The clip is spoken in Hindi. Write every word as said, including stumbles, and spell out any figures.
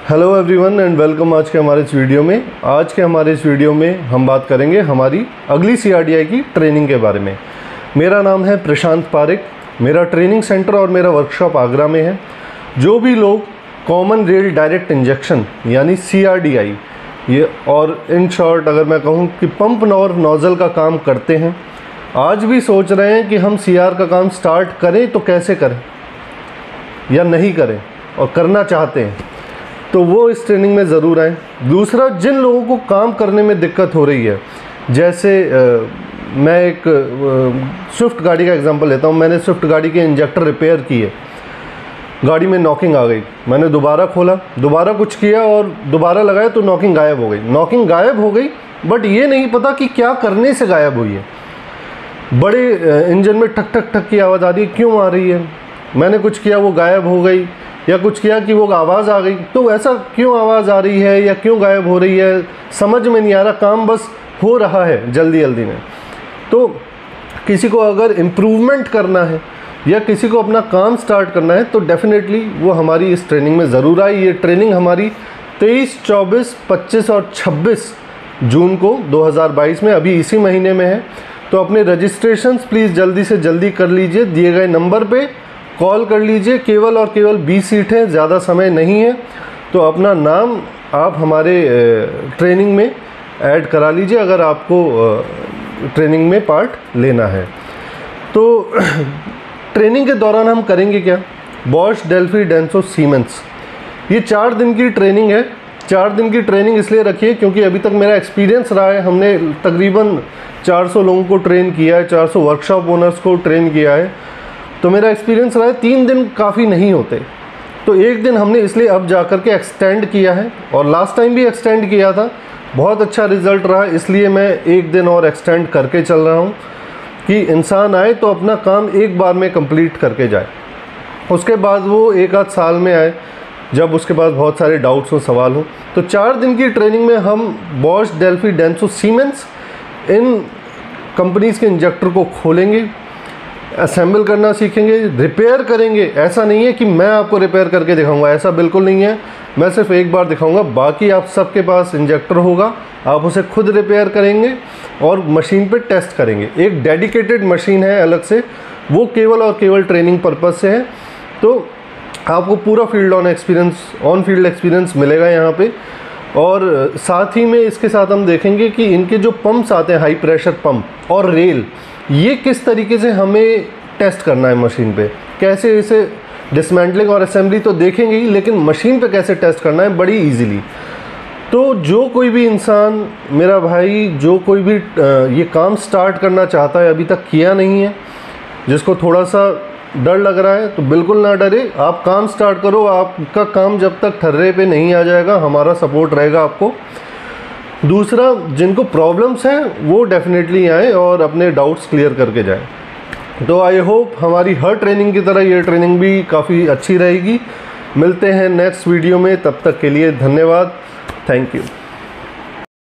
हेलो एवरीवन एंड वेलकम आज के हमारे इस वीडियो में। आज के हमारे इस वीडियो में हम बात करेंगे हमारी अगली सी आर डी आई की ट्रेनिंग के बारे में। मेरा नाम है प्रशांत पारिक। मेरा ट्रेनिंग सेंटर और मेरा वर्कशॉप आगरा में है। जो भी लोग कॉमन रेल डायरेक्ट इंजेक्शन यानी सी आर डी आई ये और इन शॉर्ट अगर मैं कहूँ कि पंप और नोज़ल का काम करते हैं, आज भी सोच रहे हैं कि हम सी आर का काम स्टार्ट करें तो कैसे करें या नहीं करें और करना चाहते हैं, तो वो इस ट्रेनिंग में ज़रूर आएँ। दूसरा, जिन लोगों को काम करने में दिक्कत हो रही है, जैसे आ, मैं एक स्विफ्ट गाड़ी का एग्जांपल लेता हूँ। मैंने स्विफ्ट गाड़ी के इंजेक्टर रिपेयर किए, गाड़ी में नॉकिंग आ गई, मैंने दोबारा खोला, दोबारा कुछ किया और दोबारा लगाया तो नॉकिंग गायब हो गई। नॉकिंग गायब हो गई बट ये नहीं पता कि क्या करने से गायब हुई है। बड़े इंजन में ठक ठक ठक की आवाज़ आ रही है, क्यों आ रही है? मैंने कुछ किया वो गायब हो गई, या कुछ किया कि वो आवाज़ आ गई। तो ऐसा क्यों आवाज़ आ रही है या क्यों गायब हो रही है, समझ में नहीं आ रहा। काम बस हो रहा है जल्दी जल्दी में। तो किसी को अगर इम्प्रूवमेंट करना है या किसी को अपना काम स्टार्ट करना है तो डेफिनेटली वो हमारी इस ट्रेनिंग में ज़रूर आए। ये ट्रेनिंग हमारी तेईस, चौबीस, पच्चीस और छब्बीस जून को दो हज़ार बाईस में अभी इसी महीने में है। तो अपने रजिस्ट्रेशंस प्लीज़ जल्दी से जल्दी कर लीजिए। दिए गए नंबर पे कॉल कर लीजिए। केवल और केवल बीस सीट है, ज़्यादा समय नहीं है। तो अपना नाम आप हमारे ट्रेनिंग में ऐड करा लीजिए अगर आपको ट्रेनिंग में पार्ट लेना है। तो ट्रेनिंग के दौरान हम करेंगे क्या? बॉश, डेल्फी, डेंसो, सीमेंस, ये चार दिन की ट्रेनिंग है। चार दिन की ट्रेनिंग इसलिए रखिए क्योंकि अभी तक मेरा एक्सपीरियंस रहा है, हमने तकरीबन चार सौ लोगों को ट्रेन किया है, चार सौ वर्कशॉप ओनर्स को ट्रेन किया है। तो मेरा एक्सपीरियंस रहा है तीन दिन काफ़ी नहीं होते, तो एक दिन हमने इसलिए अब जा कर के एक्सटेंड किया है और लास्ट टाइम भी एक्सटेंड किया था, बहुत अच्छा रिज़ल्ट रहा। इसलिए मैं एक दिन और एक्सटेंड करके चल रहा हूँ कि इंसान आए तो अपना काम एक बार में कंप्लीट करके जाए। उसके बाद वो एक आध साल में आए जब उसके बाद बहुत सारे डाउट्स हो, सवाल हो। तो चार दिन की ट्रेनिंग में हम बॉश, डेल्फी, डेंसो, सीमेंस इन कंपनीज़ के इंजेक्टर को खोलेंगे, असेंबल करना सीखेंगे, रिपेयर करेंगे। ऐसा नहीं है कि मैं आपको रिपेयर करके दिखाऊंगा, ऐसा बिल्कुल नहीं है। मैं सिर्फ एक बार दिखाऊंगा, बाकी आप सबके पास इंजेक्टर होगा, आप उसे खुद रिपेयर करेंगे और मशीन पे टेस्ट करेंगे। एक डेडिकेटेड मशीन है अलग से, वो केवल और केवल ट्रेनिंग पर्पज़ से है। तो आपको पूरा field on experience on field experience मिलेगा यहाँ पे। और साथ ही में इसके साथ हम देखेंगे कि इनके जो पंप्स आते हैं, हाई प्रेशर पंप और रेल, ये किस तरीके से हमें टेस्ट करना है मशीन पे, कैसे इसे डिसमेंटलिंग और असेंबली तो देखेंगे ही, लेकिन मशीन पे कैसे टेस्ट करना है बड़ी इजीली। तो जो कोई भी इंसान, मेरा भाई, जो कोई भी ये काम स्टार्ट करना चाहता है, अभी तक किया नहीं है, जिसको थोड़ा सा डर लग रहा है, तो बिल्कुल ना डरे, आप काम स्टार्ट करो। आपका काम जब तक ठर्रे पे नहीं आ जाएगा, हमारा सपोर्ट रहेगा आपको। दूसरा, जिनको प्रॉब्लम्स हैं वो डेफिनेटली आए और अपने डाउट्स क्लियर करके जाएं। तो आई होप हमारी हर ट्रेनिंग की तरह ये ट्रेनिंग भी काफ़ी अच्छी रहेगी। मिलते हैं नेक्स्ट वीडियो में, तब तक के लिए धन्यवाद। Thank you.